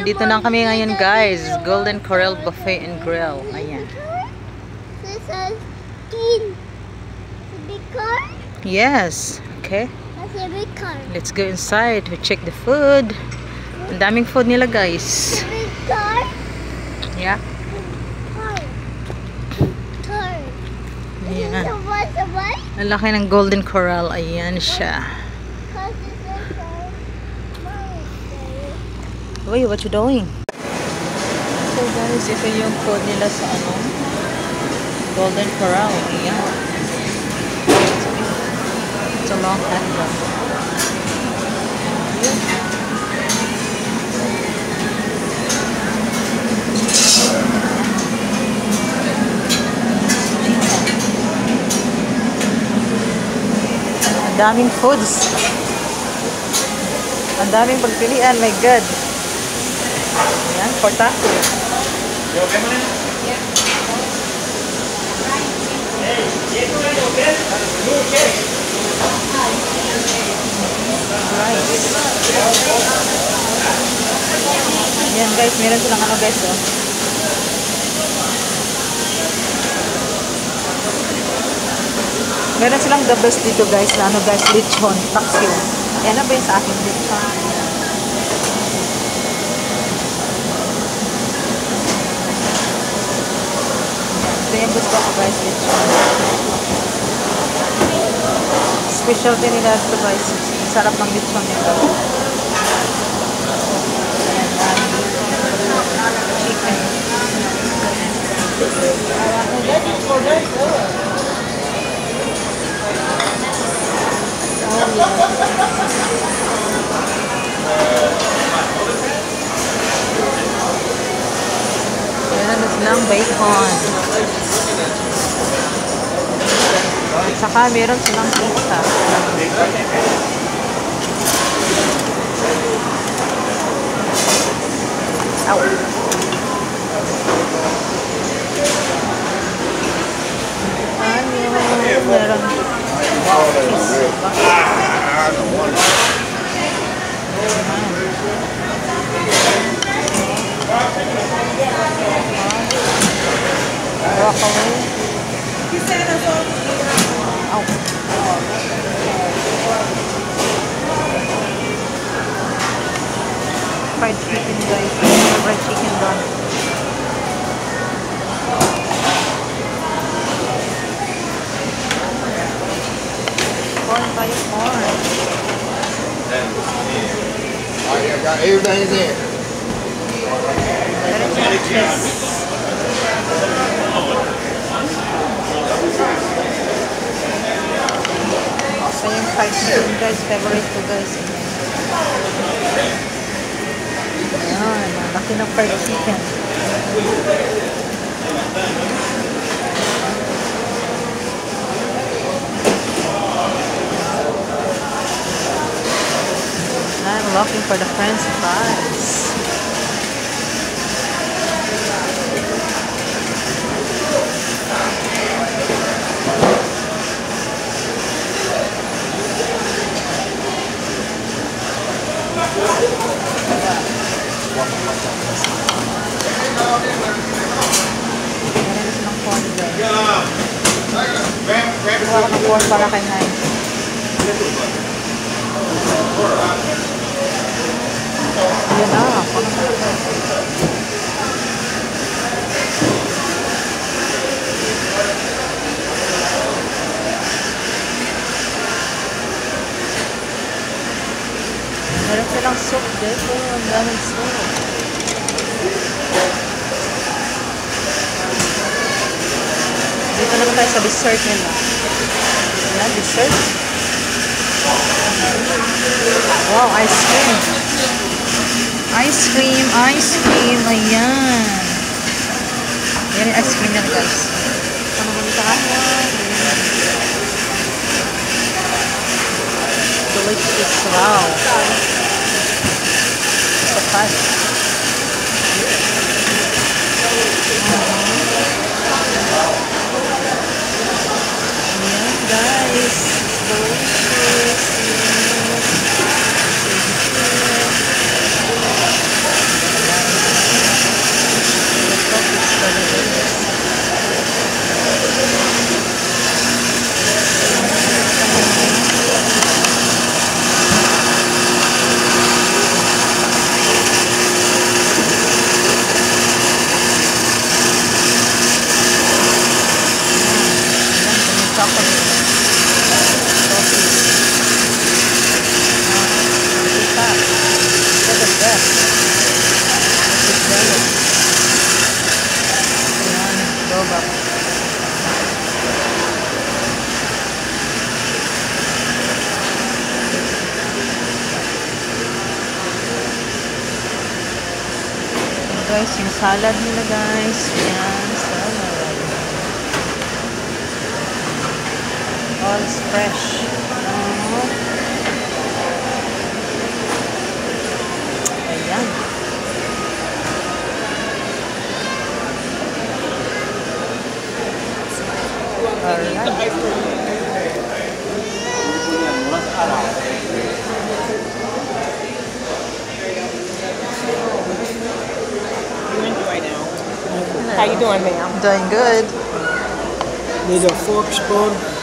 Nandito na kami ngayon guys. Golden Corral Buffet and Grill. Ayan. This is skin. The big car? Yes. Okay. That's a big car. Let's go inside. We check the food. Ang daming food nila guys. The big car? Yeah. Car. Car. Ayan. This is the one? Ang laki ng Golden Corral. Ayan siya. Because this is Uy, what you doing? So guys, ito yung food nila sa Golden Corral. Ayan. It's a long handle. Ang daming foods. Ang daming pagpilian. My God. Ayan, for taco. Ayan guys, meron silang guys, oh. Meron silang the best dito guys, na guys, lechon, taxio. Ayan na ba yung sa akin, lechon? Ito yung gusto ko guys, lechon. Specialty nila ito guys. Sarap ng lechon nito. Chicken. Meron na silang bacon. At saka meron silang pizza. Ow. Meron. Broccoli. Ow. Fried chicken guys. Fried chicken doon. Corn tayo, corn. I got everything in there. Meron silang cheese. So yung fried chicken guys, favorite ko guys. Ayan, laki ng fried chicken. I'm looking for the French fries. Meron silang corn guys. Kuha ko ng corn para kay Nay. Ayan na. Meron silang soup dito. Ang daming soup. Dito naman tayo sa dessert nila. Ayan, dessert. Wow, ice cream. Ice cream, ice cream. Ayan. Ayan yung ice cream nila guys. Ano mo nito kaya? Delicious. Wow. So fast. Ayan guys. Delicious. loob ako. Guys, yung salad nila guys. Yan, salad. All is fresh. Ayan. Alright. How you doing, ma'am? Doing good. Need a fork, spoon?